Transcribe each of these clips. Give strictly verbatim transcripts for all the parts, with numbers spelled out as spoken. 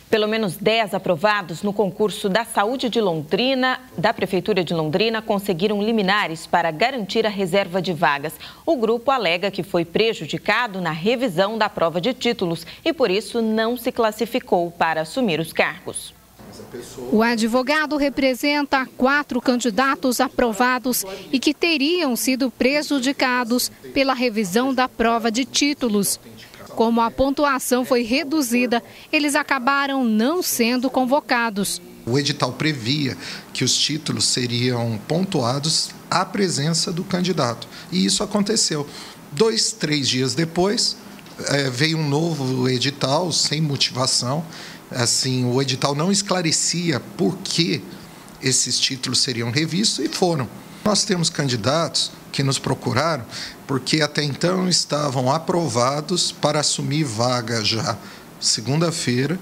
Pelo menos dez aprovados no concurso da Saúde de Londrina, da Prefeitura de Londrina, conseguiram liminares para garantir a reserva de vagas. O grupo alega que foi prejudicado na revisão da prova de títulos e, por isso, não se classificou para assumir os cargos. O advogado representa quatro candidatos aprovados e que teriam sido prejudicados pela revisão da prova de títulos. Como a pontuação foi reduzida, eles acabaram não sendo convocados. O edital previa que os títulos seriam pontuados à presença do candidato. E isso aconteceu. Dois, três dias depois, é, veio um novo edital sem motivação. Assim, o edital não esclarecia por que esses títulos seriam revistos e foram. Nós temos candidatos que nos procuraram porque até então estavam aprovados para assumir vaga já segunda-feira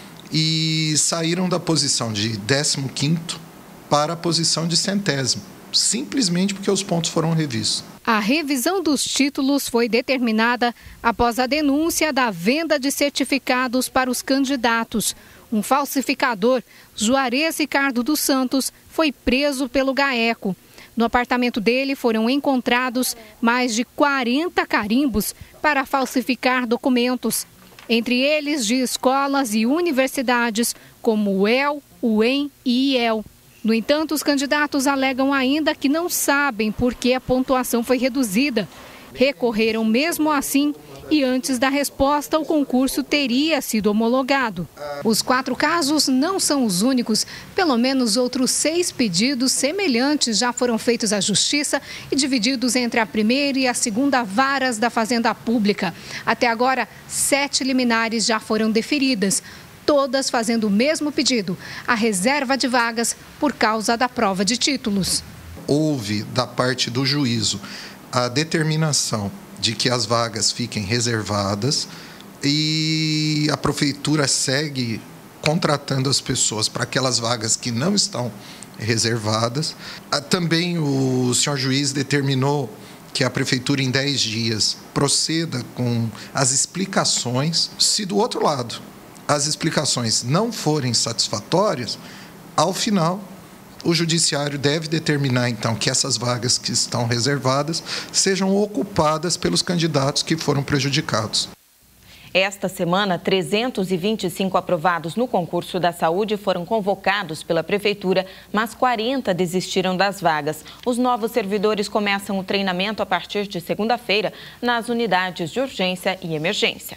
e saíram da posição de décimo quinto para a posição de centésimo, simplesmente porque os pontos foram revistos. A revisão dos títulos foi determinada após a denúncia da venda de certificados para os candidatos. Um falsificador, Juarez Ricardo dos Santos, foi preso pelo GAECO. No apartamento dele foram encontrados mais de quarenta carimbos para falsificar documentos, entre eles de escolas e universidades como o U E L, o E M e I E L. No entanto, os candidatos alegam ainda que não sabem por que a pontuação foi reduzida. Recorreram mesmo assim e antes da resposta o concurso teria sido homologado. Os quatro casos não são os únicos. Pelo menos outros seis pedidos semelhantes já foram feitos à Justiça e divididos entre a primeira e a segunda varas da Fazenda Pública. Até agora, sete liminares já foram deferidas, todas fazendo o mesmo pedido, a reserva de vagas por causa da prova de títulos. Houve, da parte do juízo, a determinação de que as vagas fiquem reservadas e a prefeitura segue contratando as pessoas para aquelas vagas que não estão reservadas. Também o senhor juiz determinou que a prefeitura em dez dias proceda com as explicações. Se do outro lado as explicações não forem satisfatórias, ao final o judiciário deve determinar, então, que essas vagas que estão reservadas sejam ocupadas pelos candidatos que foram prejudicados. Esta semana, trezentos e vinte e cinco aprovados no concurso da saúde foram convocados pela Prefeitura, mas quarenta desistiram das vagas. Os novos servidores começam o treinamento a partir de segunda-feira nas unidades de urgência e emergência.